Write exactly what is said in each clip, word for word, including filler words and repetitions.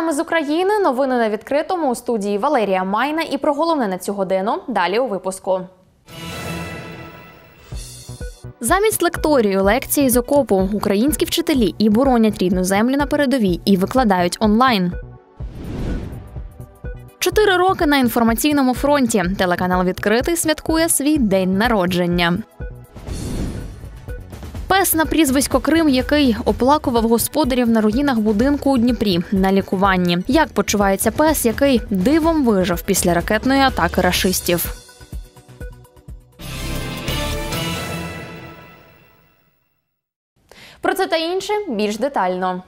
Вітаємо з України. Новини на відкритому. У студії Валерія Майна. І про головне на цю годину далі у випуску. Замість лекторію, лекції з окопу. Українські вчителі і боронять рідну землю на передовій, і викладають онлайн. Чотири роки на інформаційному фронті. Телеканал «Відкритий» святкує свій день народження. Пес на прізвисько Крим, який оплакував господарів на руїнах будинку у Дніпрі на лікуванні. Як почувається пес, який дивом вижив після ракетної атаки рашистів? Про це та інше більш детально.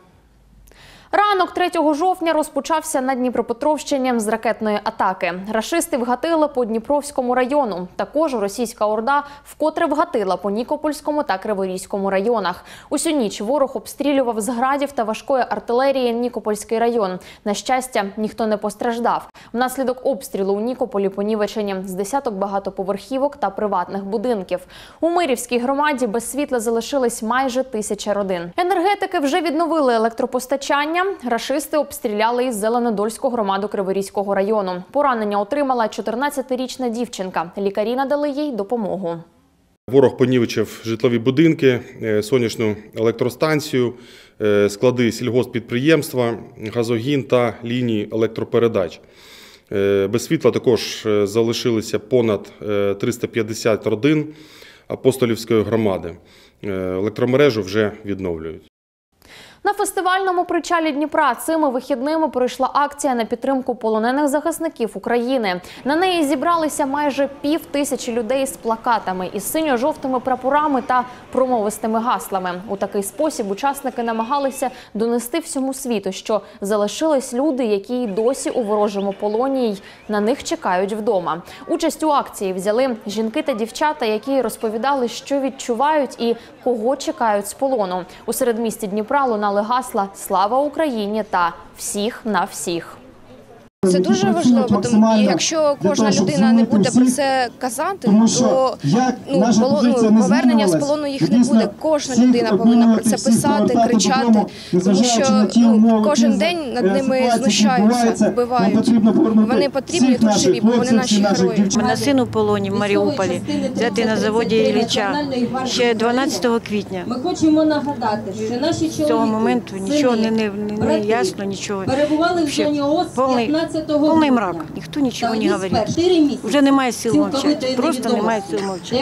Ранок третього жовтня розпочався на Дніпропетровщині з ракетної атаки. Рашисти вгатили по Дніпровському району. Також російська орда вкотре вгатила по Нікопольському та Криворізькому районах. Усю ніч ворог обстрілював з градів та важкої артилерії Нікопольський район. На щастя, ніхто не постраждав. Внаслідок обстрілу у Нікополі понівечені з десяток багатоповерхівок та приватних будинків. У Мирівській громаді без світла залишились майже тисяча родин. Енергетики вже відновили електропостачання. Рашисти обстріляли із Зеленодольську громаду Криворізького району. Поранення отримала чотирнадцятирічна дівчинка. Лікарі надали їй допомогу. Ворог понівечив житлові будинки, сонячну електростанцію, склади сільгосппідприємства, газогін та лінії електропередач. Без світла також залишилися понад триста п'ятдесят родин Апостолівської громади. Електромережу вже відновлюють. На фестивальному причалі Дніпра цими вихідними пройшла акція на підтримку полонених захисників України. На неї зібралися майже пів тисячі людей з плакатами із синьо-жовтими прапорами та промовистими гаслами. У такий спосіб учасники намагалися донести всьому світу, що залишились люди, які й досі у ворожому полоні, й на них чекають вдома. Участь у акції взяли жінки та дівчата, які розповідали, що відчувають і кого чекають з полону. У середмісті Дніпра лунали гасла «Слава Україні» та «Всіх на всіх». Це дуже важливо, тому якщо кожна людина не буде про це казати, то ну, полону, повернення з полону їх не буде. Кожна людина повинна про це писати, кричати, тому що ну, кожен день над ними знущаються, вбивають. Вони потрібні тут живі, бо вони наші герої. У мене син у полоні в Маріуполі, взятий на заводі Ілліча ще дванадцятого квітня. Ми хочемо нагадати, що наші чоловіки з цього моменту нічого не, не, не ясно, нічого. Перебували в зоні ООС п'ятнадцятого Повний мрак, ніхто нічого не говорить. Вже немає сил мовчати, просто немає сил мовчати.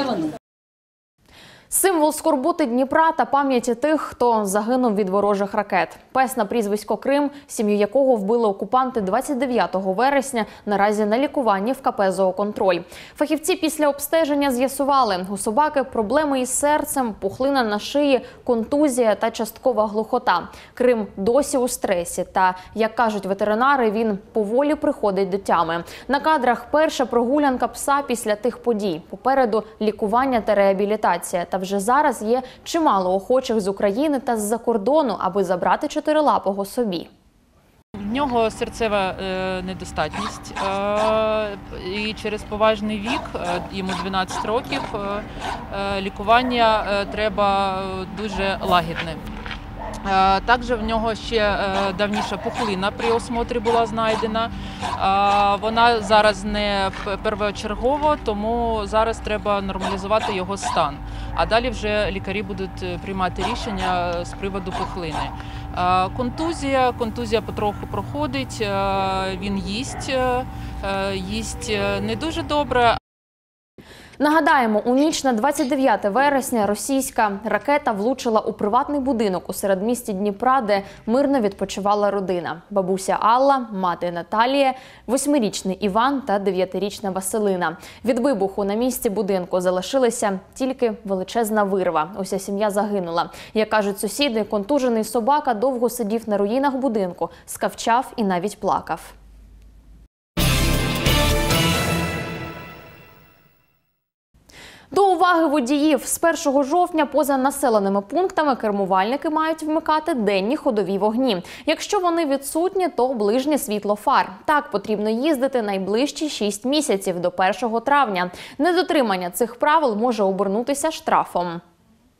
Символ скорботи Дніпра та пам'яті тих, хто загинув від ворожих ракет. Пес на прізвисько Крим, сім'ю якого вбили окупанти двадцять дев'ятого вересня, наразі на лікуванні в ка пе «Зооконтроль». Фахівці після обстеження з'ясували, у собаки проблеми із серцем, пухлина на шиї, контузія та часткова глухота. Крим досі у стресі та, як кажуть ветеринари, він поволі приходить до тями. На кадрах перша прогулянка пса після тих подій. Попереду лікування та реабілітація. Та вже зараз є чимало охочих з України та з-за кордону, аби забрати чотирилапого собі. В нього серцева е, недостатність е, і через поважний вік, е, йому дванадцять років, е, лікування е, треба дуже лагідне. Також в нього ще давніша пухлина при осмотрі була знайдена. Вона зараз не первочергова, тому зараз треба нормалізувати його стан. А далі вже лікарі будуть приймати рішення з приводу пухлини. Контузія, контузія потроху проходить, він їсть, їсть не дуже добре. Нагадаємо, у ніч на двадцять дев'яте вересня російська ракета влучила у приватний будинок у середмісті Дніпра, де мирно відпочивала родина. Бабуся Алла, мати Наталія, восьмирічний Іван та дев'ятирічна Василина. Від вибуху на місці будинку залишилася тільки величезна вирва. Уся сім'я загинула. Як кажуть сусіди, контужений собака довго сидів на руїнах будинку, скавчав і навіть плакав. До уваги водіїв. З першого жовтня поза населеними пунктами кермувальники мають вмикати денні ходові вогні. Якщо вони відсутні, то ближнє світло фар. Так потрібно їздити найближчі шість місяців до першого травня. Недотримання цих правил може обернутися штрафом.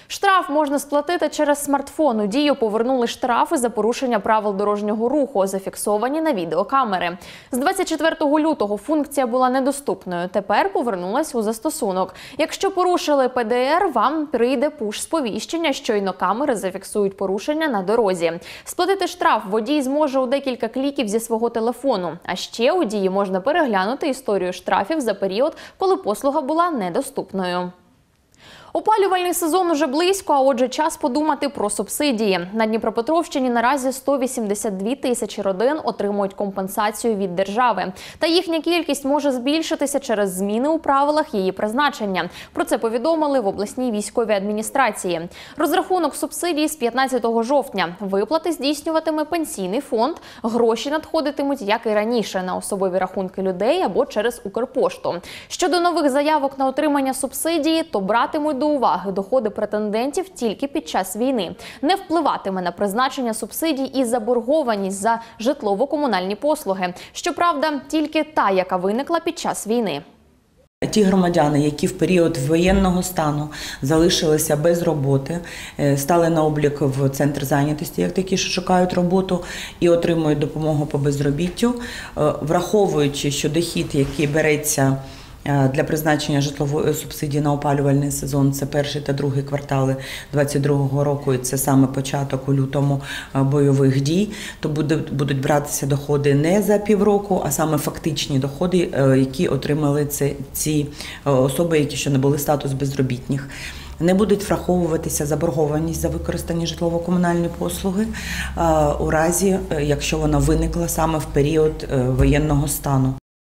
Штраф можна сплатити через смартфон. У дію повернули штрафи за порушення правил дорожнього руху, зафіксовані на відеокамери. З двадцять четвертого лютого функція була недоступною. Тепер повернулась у застосунок. Якщо порушили пе де ер, вам прийде пуш-сповіщення, щойно камери зафіксують порушення на дорозі. Сплатити штраф водій зможе у декілька кліків зі свого телефону. А ще у дії можна переглянути історію штрафів за період, коли послуга була недоступною. Опалювальний сезон уже близько, а отже час подумати про субсидії. На Дніпропетровщині наразі сто вісімдесят дві тисячі родин отримують компенсацію від держави. Та їхня кількість може збільшитися через зміни у правилах її призначення. Про це повідомили в обласній військовій адміністрації. Розрахунок субсидій з п'ятнадцятого жовтня. Виплати здійснюватиме пенсійний фонд. Гроші надходитимуть, як і раніше, на особові рахунки людей або через Укрпошту. Щодо нових заявок на отримання субсидії, то братимуть до уваги доходи претендентів тільки під час війни. Не впливатиме на призначення субсидій і заборгованість за житлово-комунальні послуги. Щоправда, тільки та, яка виникла під час війни. Ті громадяни, які в період воєнного стану залишилися без роботи, стали на облік в центр зайнятості, як такі, що шукають роботу і отримують допомогу по безробіттю, враховуючи, що дохід, який береться для призначення житлової субсидії на опалювальний сезон, це перший та другий квартали двадцять другого року, і це саме початок у лютому бойових дій, то будуть братися доходи не за півроку, а саме фактичні доходи, які отримали ці, ці особи, які ще не були статус безробітних. Не будуть враховуватися заборгованість за використані житлово-комунальні послуги у разі, якщо вона виникла саме в період воєнного стану.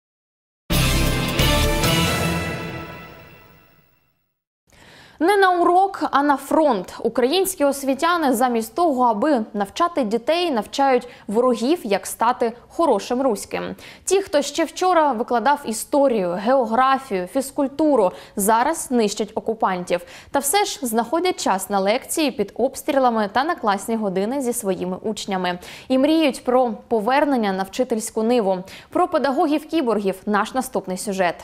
Не на урок, а на фронт. Українські освітяни замість того, аби навчати дітей, навчають ворогів, як стати хорошим руським. Ті, хто ще вчора викладав історію, географію, фізкультуру, зараз нищать окупантів. Та все ж знаходять час на лекції під обстрілами та на класні години зі своїми учнями. І мріють про повернення на вчительську ниву. Про педагогів-кіборгів наш наступний сюжет.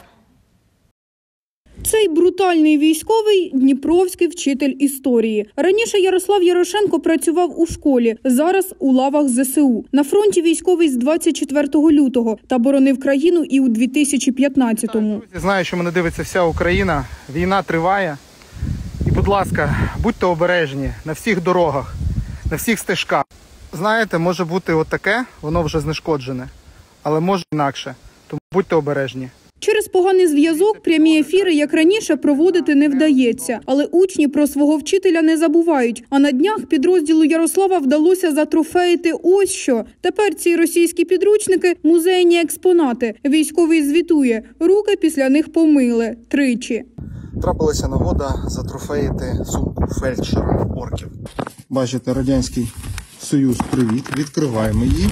Цей брутальний військовий – дніпровський вчитель історії. Раніше Ярослав Ярошенко працював у школі, зараз у лавах зе се у. На фронті військовий з двадцять четвертого лютого та боронив країну і у дві тисячі п'ятнадцятому. Знаю, що мене дивиться вся Україна. Війна триває. І, будь ласка, будьте обережні на всіх дорогах, на всіх стежках. Знаєте, може бути отаке, воно вже знешкоджене, але може інакше. Тому будьте обережні. Через поганий зв'язок прямі ефіри, як раніше, проводити не вдається. Але учні про свого вчителя не забувають. А на днях підрозділу Ярослава вдалося затрофеїти ось що. Тепер ці російські підручники – музейні експонати. Військовий звітує – руки після них помили. Тричі. Трапилася нагода затрофеїти сумку фельдшера орків. Бачите, Радянський Союз, привіт. Відкриваємо її.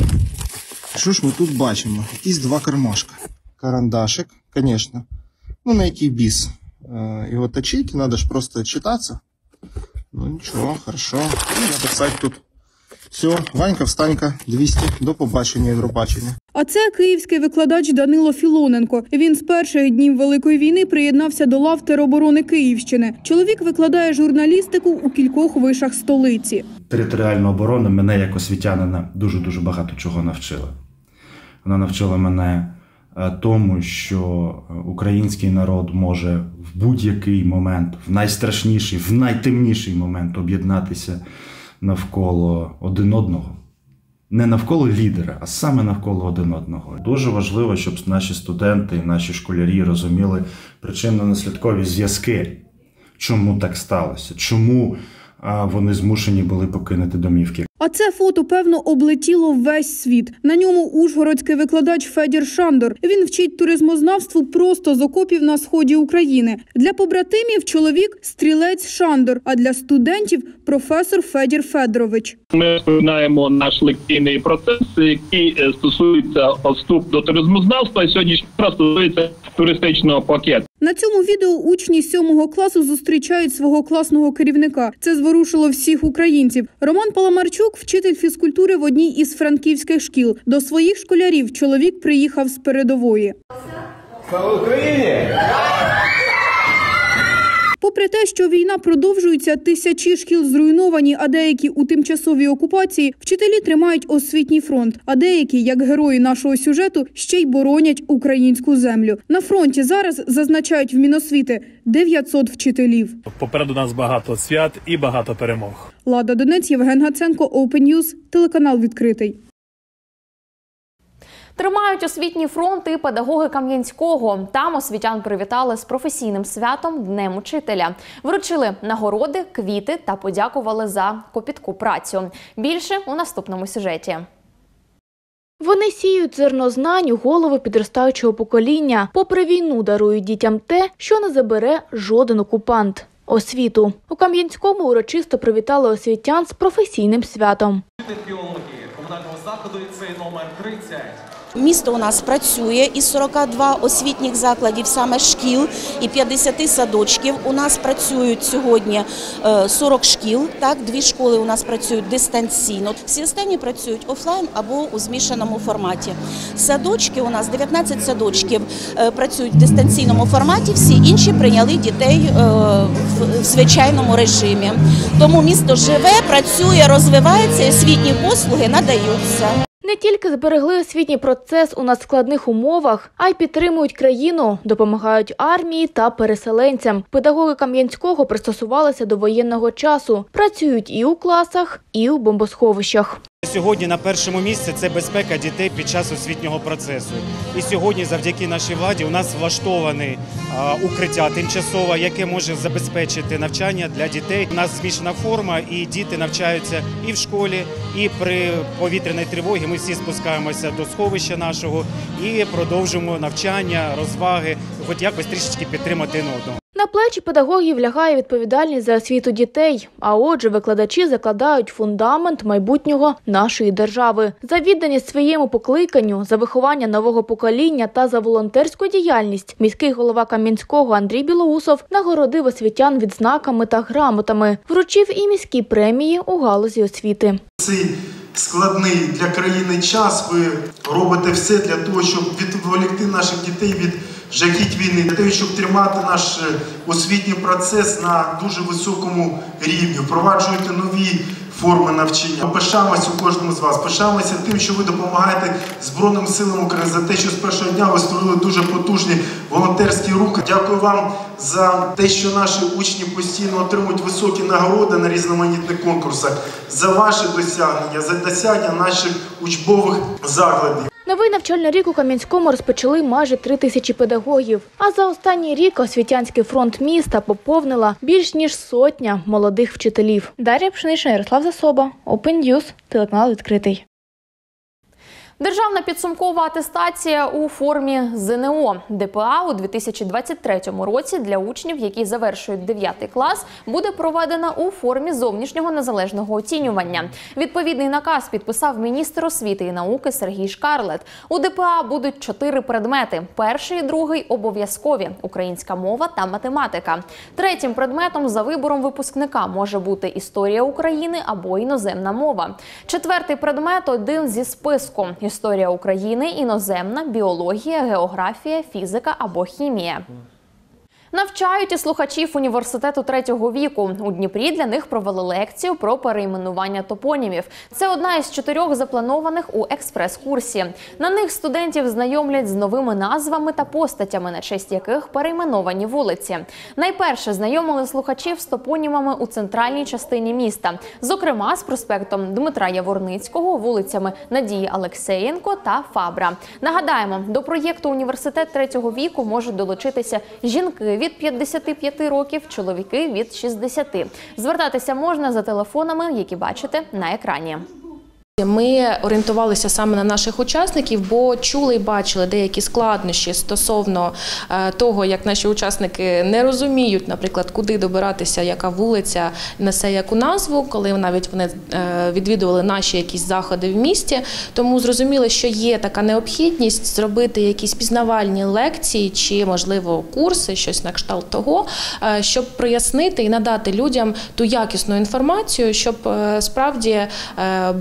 Що ж ми тут бачимо? Якісь два кармашка. Карандашик, конечно. Ну, на який біс його точить, треба ж просто читатися. Ну, нічого, хорошо. І написати тут. Все, Ванька, встанька, двісті, до побачення, Євробачення. А це київський викладач Данило Філоненко. Він з перших днів Великої війни приєднався до лав тероборони Київщини. Чоловік викладає журналістику у кількох вишах столиці. Територіальна оборона мене як освітянина дуже-дуже багато чого навчила. Вона навчила мене тому, що український народ може в будь-який момент, в найстрашніший, в найтемніший момент об'єднатися навколо один одного. Не навколо лідера, а саме навколо один одного. Дуже важливо, щоб наші студенти, наші школярі розуміли причинно-наслідкові зв'язки. Чому так сталося? Чому вони змушені були покинути домівки? А це фото, певно, облетіло весь світ. На ньому ужгородський викладач Федір Шандор. Він вчить туризмознавству просто з окопів на сході України. Для побратимів чоловік – стрілець Шандор, а для студентів – професор Федір Федорович. Ми розпочинаємо наш лекційний процес, який стосується вступ до туризмознавства, і сьогодні стосується туристичного пакету. На цьому відео учні сьомого класу зустрічають свого класного керівника. Це зворушило всіх українців. Роман Паламарчук – вчитель фізкультури в одній із франківських шкіл. До своїх школярів чоловік приїхав з передової. Слава Україні! Попри те, що війна продовжується, тисячі шкіл зруйновані, а деякі у тимчасовій окупації, вчителі тримають освітній фронт, а деякі, як герої нашого сюжету, ще й боронять українську землю. На фронті зараз, зазначають в Міносвіти, дев'ятсот вчителів. Попереду нас багато свят і багато перемог. Лада Донець, Євген Гаценко, Open News, телеканал «Відкритий». Тримають освітній фронт і педагоги Кам'янського. Там освітян привітали з професійним святом – Днем учителя. Вручили нагороди, квіти та подякували за копітку працю. Більше у наступному сюжеті. Вони сіють зерно знань у голови підростаючого покоління. Попри війну дарують дітям те, що не забере жоден окупант – освіту. У Кам'янському урочисто привітали освітян з професійним святом. Біології комунального закладу ліцей номер тридцять. Місто у нас працює із сорока двох освітніх закладів, саме шкіл, і п'ятдесят садочків. У нас працюють сьогодні сорок шкіл, так, дві школи у нас працюють дистанційно. Всі останні працюють офлайн або у змішаному форматі. Садочки у нас, дев'ятнадцять садочків, працюють в дистанційному форматі, всі інші прийняли дітей в звичайному режимі. Тому місто живе, працює, розвивається, і освітні послуги надаються. Не тільки зберегли освітній процес у надскладних умовах, а й підтримують країну, допомагають армії та переселенцям. Педагоги Кам'янського пристосувалися до воєнного часу, працюють і у класах, і у бомбосховищах. Сьогодні на першому місці – це безпека дітей під час освітнього процесу. І сьогодні завдяки нашій владі у нас влаштоване укриття тимчасове, яке може забезпечити навчання для дітей. У нас змішана форма, і діти навчаються і в школі, і при повітряній тривогі ми всі спускаємося до сховища нашого і продовжуємо навчання, розваги, хоч якось трішечки підтримати один одного. На плечі педагогів лягає відповідальність за освіту дітей, а отже викладачі закладають фундамент майбутнього нашої держави. За відданість своєму покликанню, за виховання нового покоління та за волонтерську діяльність міський голова Кам'янського Андрій Білоусов нагородив освітян відзнаками та грамотами, вручив і міські премії у галузі освіти. Цей складний для країни час ви робите все для того, щоб відволікти наших дітей від жахіть війни, для того, щоб тримати наш освітній процес на дуже високому рівні, впроваджуєте нові форми навчання. Пишаємося у кожному з вас, пишаємося тим, що ви допомагаєте Збройним силам України, за те, що з першого дня ви створили дуже потужні волонтерські рухи. Дякую вам за те, що наші учні постійно отримують високі нагороди на різноманітних конкурсах, за ваші досягнення, за досягнення наших учбових закладів. Новий навчальний рік у Кам'янському розпочали майже три тисячі педагогів. А за останній рік освітянський фронт міста поповнила більш ніж сотня молодих вчителів. Дар'я Пшенична, Ярослав Засоба, Open News, телеканал «Відкритий». Державна підсумкова атестація у формі ЗНО. ДПА у дві тисячі двадцять третьому році для учнів, які завершують дев'ятий клас, буде проведена у формі зовнішнього незалежного оцінювання. Відповідний наказ підписав міністр освіти і науки Сергій Шкарлет. У ДПА будуть чотири предмети. Перший і другий – обов'язкові – українська мова та математика. Третім предметом за вибором випускника може бути історія України або іноземна мова. Четвертий предмет – один зі списку – історія України, іноземна, біологія, географія, фізика або хімія. Навчають і слухачів університету третього віку. У Дніпрі для них провели лекцію про перейменування топонімів. Це одна із чотирьох запланованих у експрес-курсі. На них студентів знайомлять з новими назвами та постатями, на честь яких перейменовані вулиці. Найперше знайомили слухачів з топонімами у центральній частині міста. Зокрема, з проспектом Дмитра Яворницького, вулицями Надії Алексєєнко та Фабра. Нагадаємо, до проєкту «Університет третього віку» можуть долучитися жінки від п'ятдесяти п'яти років, чоловіки від шістдесяти. Звертатися можна за телефонами, які бачите на екрані. Ми орієнтувалися саме на наших учасників, бо чули і бачили деякі складнощі стосовно того, як наші учасники не розуміють, наприклад, куди добиратися, яка вулиця несе яку назву, коли навіть вони відвідували наші якісь заходи в місті. Тому зрозуміли, що є така необхідність зробити якісь пізнавальні лекції чи, можливо, курси, щось на кшталт того, щоб прояснити і надати людям ту якісну інформацію, щоб справді було і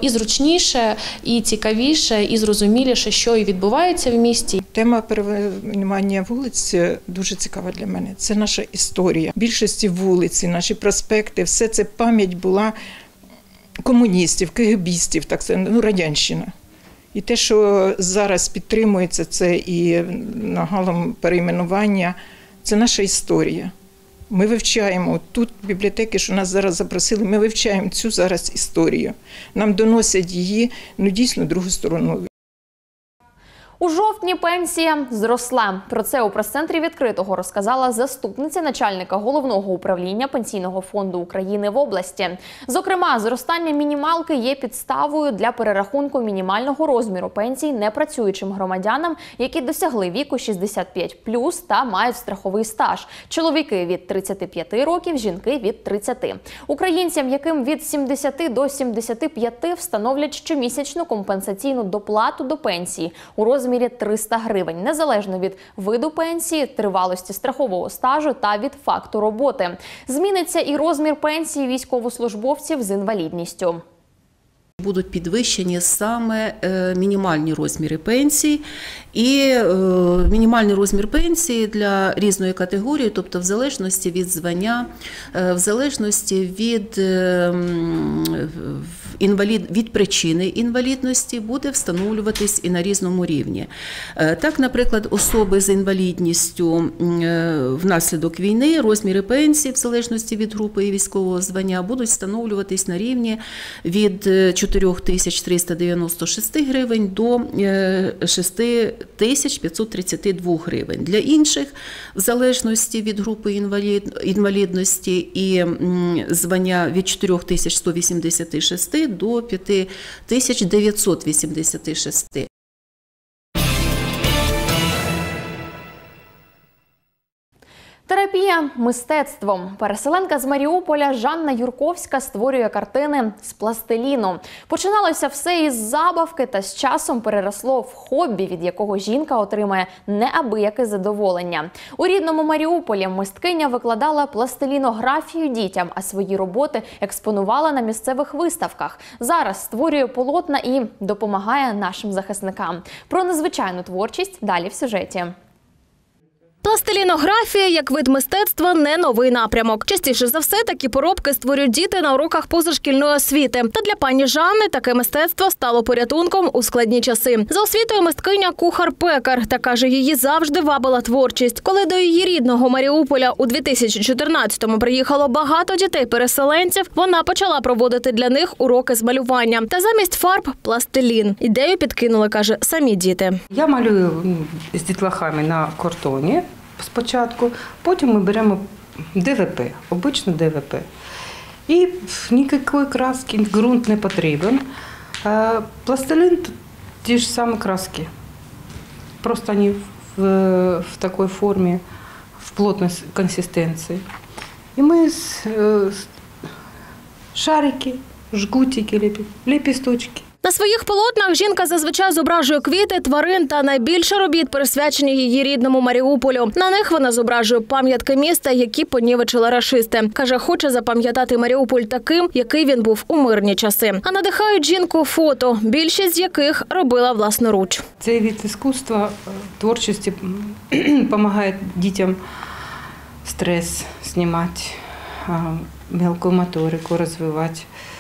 і зручніше, і цікавіше, і зрозуміліше, що і відбувається в місті. Тема перейменування вулиць дуже цікава для мене. Це наша історія. Більшості вулиці, наші проспекти, все це пам'ять була комуністів, кегебістів, так це, ну, радянщина. І те, що зараз підтримується це і нагалом перейменування, це наша історія. Ми вивчаємо, тут бібліотеки, що нас зараз запросили, ми вивчаємо цю зараз історію. Нам доносять її, ну, дійсно, другу сторону. У жовтні пенсія зросла. Про це у прес-центрі відкритого розказала заступниця начальника Головного управління Пенсійного фонду України в області. Зокрема, зростання мінімалки є підставою для перерахунку мінімального розміру пенсій непрацюючим громадянам, які досягли віку шістдесят п'ять плюс та мають страховий стаж. Чоловіки від тридцяти п'яти років, жінки від тридцяти. Українцям, яким від сімдесяти до сімдесяти п'яти, встановлять щомісячну компенсаційну доплату до пенсії у розмірі розмірі триста гривень, незалежно від виду пенсії, тривалості страхового стажу та від факту роботи. Зміниться і розмір пенсії військовослужбовців з інвалідністю. Будуть підвищені саме мінімальні розміри пенсій і мінімальний розмір пенсії для різної категорії, тобто в залежності від звання, в залежності від, інвалід, від причини інвалідності буде встановлюватись і на різному рівні. Так, наприклад, особи з інвалідністю внаслідок війни, розміри пенсії в залежності від групи і військового звання будуть встановлюватись на рівні від чотири тисячі триста дев'яносто шість гривень до шість тисяч п'ятсот тридцять два гривень. Для інших, в залежності від групи інвалід, інвалідності і звання від чотири тисячі сто вісімдесят шість до п'ять тисяч дев'ятсот вісімдесят шість. Терапія мистецтвом. Переселенка з Маріуполя Жанна Юрковська створює картини з пластиліну. Починалося все із забавки та з часом переросло в хобі, від якого жінка отримає неабияке задоволення. У рідному Маріуполі мисткиня викладала пластилінографію дітям, а свої роботи експонувала на місцевих виставках. Зараз створює полотна і допомагає нашим захисникам. Про незвичайну творчість далі в сюжеті. Пластилінографія як вид мистецтва – не новий напрямок. Частіше за все такі поробки створюють діти на уроках позашкільної освіти. Та для пані Жанни таке мистецтво стало порятунком у складні часи. За освітою мисткиня кухар-пекар, та каже, її завжди вабила творчість. Коли до її рідного Маріуполя у дві тисячі чотирнадцятому приїхало багато дітей-переселенців, вона почала проводити для них уроки з малювання. Та замість фарб – пластилін. Ідею підкинули, каже, самі діти. Я малюю з дітлахами на картоні спочатку, потім ми беремо Д В П, обичне Д В П. І ніякої краски, ґрунт не потрібен. Пластилін – ті ж самі краски. Просто вони в, в такій формі, в плотній консистенції. І ми з, з шарики, жгутики, лепісточки. На своїх полотнах жінка зазвичай зображує квіти, тварин та найбільше робіт присвячені її рідному Маріуполю. На них вона зображує пам'ятки міста, які понівечили рашисти. Каже, хоче запам'ятати Маріуполь таким, який він був у мирні часи. А надихають жінку фото, більшість з яких робила власноруч. Цей вид мистецтва, творчості допомагає дітям стрес знімати, мелку моторику розвивати,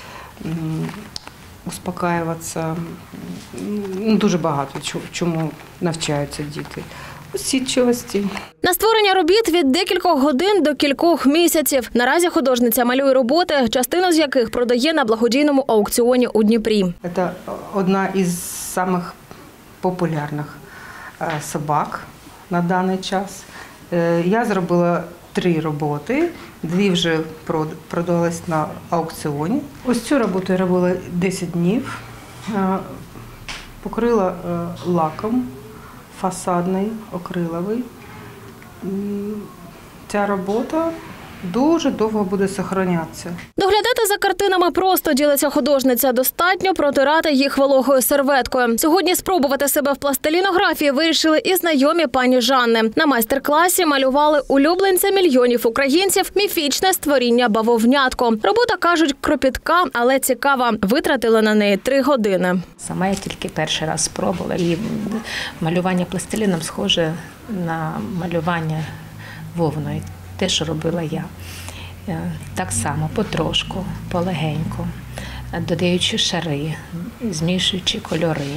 успокаюватися. Дуже багато чому навчаються діти. Усидчивості. На створення робіт від декількох годин до кількох місяців. Наразі художниця малює роботи, частину з яких продає на благодійному аукціоні у Дніпрі. Це одна із самих популярних собак на даний час. Я зробила три роботи, дві вже продалась на аукціоні. Ось цю роботу я робила десять днів, покрила лаком фасадний, акриловий. Ця робота дуже довго буде зберігатися. Доглядати за картинами просто, ділиться художниця. Достатньо протирати їх вологою серветкою. Сьогодні спробувати себе в пластилінографії вирішили і знайомі пані Жанни. На майстер-класі малювали улюбленця мільйонів українців – міфічне створіння бавовнятко. Робота, кажуть, кропітка, але цікава. Витратили на неї три години. Сама я тільки перший раз спробувала. І малювання пластиліном схоже на малювання вовною. Те, що робила я. Так само, потрошку, полегеньку, додаючи шари, змішуючи кольори,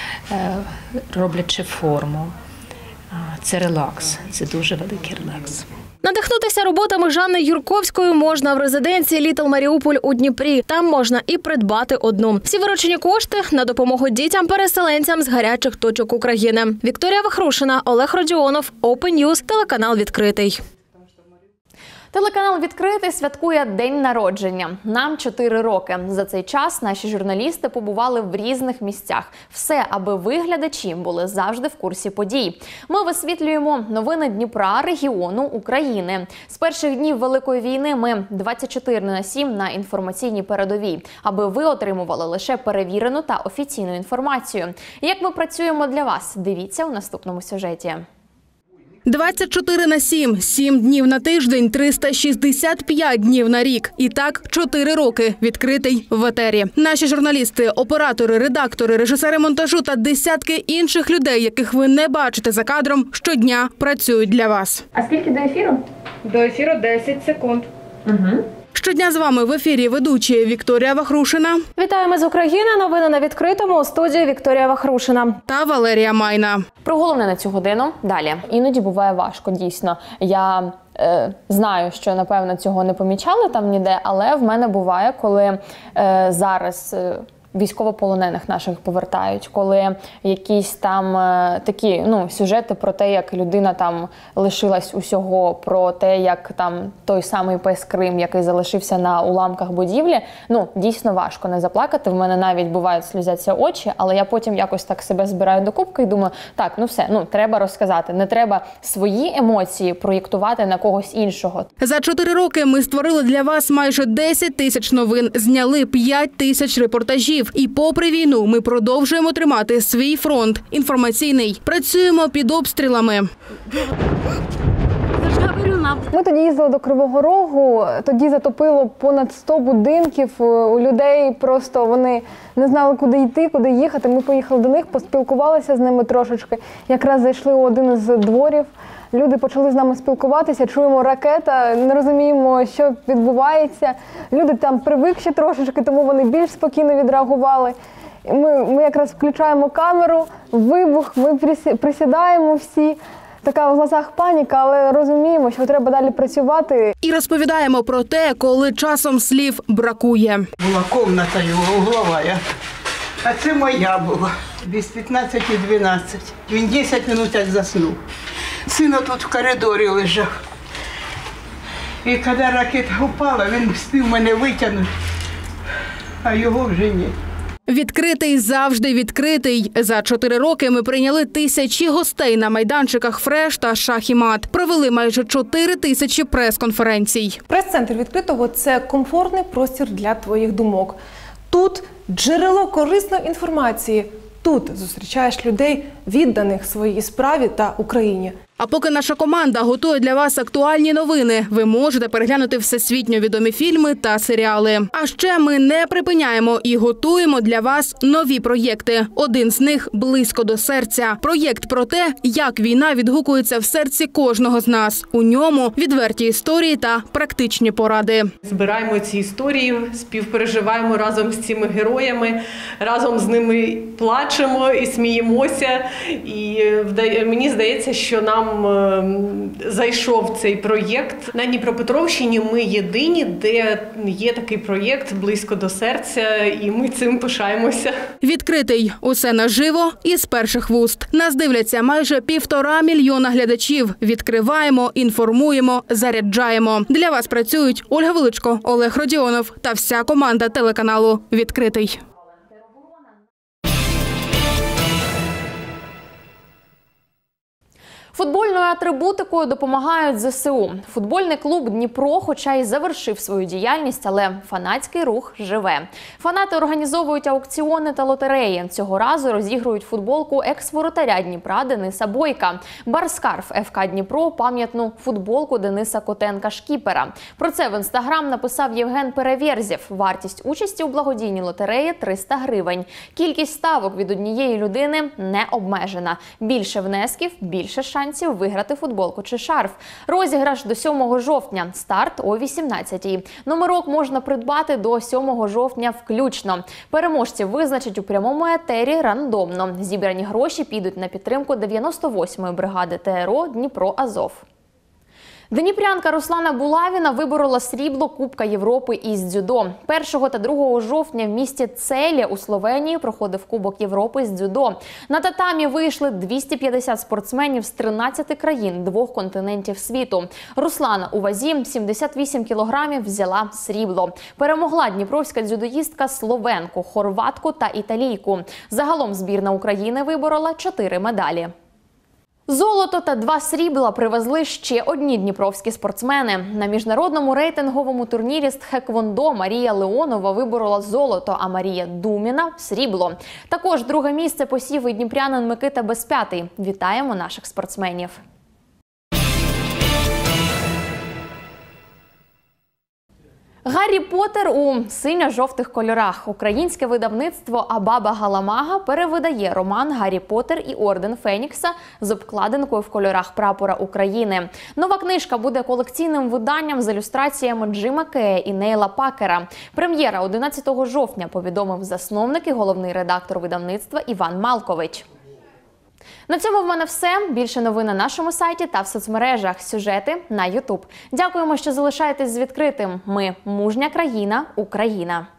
роблячи форму. Це релакс, це дуже великий релакс. Надихнутися роботами Жанни Юрковської можна в резиденції «Літл Маріуполь» у Дніпрі. Там можна і придбати одну. Всі виручені кошти на допомогу дітям-переселенцям з гарячих точок України. Вікторія Вахрушина, Олег Родіонов, Open News, телеканал «Відкритий». Телеканал «Відкритий» святкує день народження. Нам чотири роки. За цей час наші журналісти побували в різних місцях. Все, аби ви, глядачі, були завжди в курсі подій. Ми висвітлюємо новини Дніпра, регіону, України. З перших днів Великої війни ми двадцять чотири на сім на інформаційній передовій, аби ви отримували лише перевірену та офіційну інформацію. Як ми працюємо для вас? Дивіться у наступному сюжеті. двадцять чотири на сім, сім днів на тиждень, триста шістдесят п'ять днів на рік. І так, чотири роки відкритий в етері. Наші журналісти, оператори, редактори, режисери монтажу та десятки інших людей, яких ви не бачите за кадром, щодня працюють для вас. А скільки до ефіру? До ефіру десять секунд. Угу. Щодня з вами в ефірі ведучі Вікторія Вахрушина. Вітаємо з України. Новини на відкритому. У студії Вікторія Вахрушина. Та Валерія Майна. Про головне на цю годину далі. Іноді буває важко, дійсно. Я е, знаю, що, напевно, цього не помічали там ніде, але в мене буває, коли е, зараз... Е, військовополонених наших повертають, коли якісь там е, такі, ну, сюжети про те, як людина там лишилась усього, про те, як там той самий пес Крим, який залишився на уламках будівлі, ну, дійсно важко не заплакати. В мене навіть бувають сльозяться очі, але я потім якось так себе збираю до кубки і думаю, так, ну все, ну, треба розказати, не треба свої емоції проєктувати на когось іншого. За чотири роки ми створили для вас майже десять тисяч новин, зняли п'ять тисяч репортажів. І попри війну ми продовжуємо тримати свій фронт інформаційний. Працюємо під обстрілами. Ми тоді їздили до Кривого Рогу, тоді затопило понад сто будинків, у людей просто вони не знали, куди йти, куди їхати. Ми поїхали до них, поспілкувалися з ними трошечки. Якраз зайшли у один із дворів, люди почали з нами спілкуватися, чуємо ракета, не розуміємо, що відбувається. Люди там привикші трошечки, тому вони більш спокійно відреагували. Ми, ми якраз включаємо камеру, вибух, ми присідаємо всі. Така в глазах паніка, але розуміємо, що треба далі працювати. І розповідаємо про те, коли часом слів бракує. Була кімната його углова, а це моя була. Без п'ятнадцяти дванадцять. Він десять хвилин як заснув. Син тут в коридорі лежав. І коли ракета впала, він встиг мене витягнути, а його вже ні. Відкритий завжди відкритий. За чотири роки ми прийняли тисячі гостей на майданчиках «Фреш» та «Шах і мат». Провели майже чотири тисячі прес-конференцій. Прес-центр «Відкритого» – це комфортний простір для твоїх думок. Тут джерело корисної інформації. Тут зустрічаєш людей, відданих своїй справі та Україні. А поки наша команда готує для вас актуальні новини, ви можете переглянути всесвітньо відомі фільми та серіали. А ще ми не припиняємо і готуємо для вас нові проєкти. Один з них «Близько до серця». Проєкт про те, як війна відгукується в серці кожного з нас. У ньому відверті історії та практичні поради. Збираємо ці історії, співпереживаємо разом з цими героями, разом з ними плачемо і сміємося. І мені здається, що нам зайшов цей проєкт. На Дніпропетровщині ми єдині, де є такий проєкт «Близько до серця», і ми цим пишаємося. Відкритий. Усе наживо і з перших вуст. Нас дивляться майже півтора мільйона глядачів. Відкриваємо, інформуємо, заряджаємо. Для вас працюють Ольга Величко, Олег Родіонов та вся команда телеканалу «Відкритий». Футбольною атрибутикою допомагають зе се у. Футбольний клуб «Дніпро» хоча й завершив свою діяльність, але фанатський рух живе. Фанати організовують аукціони та лотереї. Цього разу розігрують футболку екс-воротаря Дніпра Дениса Бойка. Барскарф еф ка «Дніпро» пам'ятну футболку Дениса Котенка-Шкіпера. Про це в інстаграм написав Євген Переверзєв. Вартість участі у благодійній лотереї – триста гривень. Кількість ставок від однієї людини не обмежена. Більше внесків – більше шансів виграти футболку чи шарф. Розіграш до сьомого жовтня. Старт о вісімнадцятій. Номерок можна придбати до сьомого жовтня включно. Переможців визначать у прямому етері рандомно. Зібрані гроші підуть на підтримку дев'яносто восьмої бригади те ер о «Дніпро-Азов». Дніпрянка Руслана Булавіна виборола срібло Кубка Європи із дзюдо. першого та другого жовтня в місті Целє у Словенії проходив Кубок Європи з дзюдо. На татамі вийшли двісті п'ятдесят спортсменів з тринадцяти країн двох континентів світу. Руслана у вазі сімдесят вісім кілограмів взяла срібло. Перемогла дніпровська дзюдоїстка словенку, хорватку та італійку. Загалом збірна України виборола чотири медалі. Золото та два срібла привезли ще одні дніпровські спортсмени. На міжнародному рейтинговому турнірі з тхеквондо Марія Леонова виборола золото, а Марія Думіна – срібло. Також друге місце посів і дніпрянин Микита Безп'ятий. Вітаємо наших спортсменів! Гаррі Поттер у синьо-жовтих кольорах. Українське видавництво Абаба Галамага перевидає роман «Гаррі Поттер і Орден Фенікса» з обкладинкою в кольорах прапора України. Нова книжка буде колекційним виданням з ілюстраціями Джима Кея і Нейла Пакера. Прем'єра одинадцятого жовтня, повідомив засновник і головний редактор видавництва Іван Малкович. На цьому в мене все. Більше новин на нашому сайті та в соцмережах. Сюжети на ютуб. Дякуємо, що залишаєтесь з відкритим. Ми – мужня країна, Україна.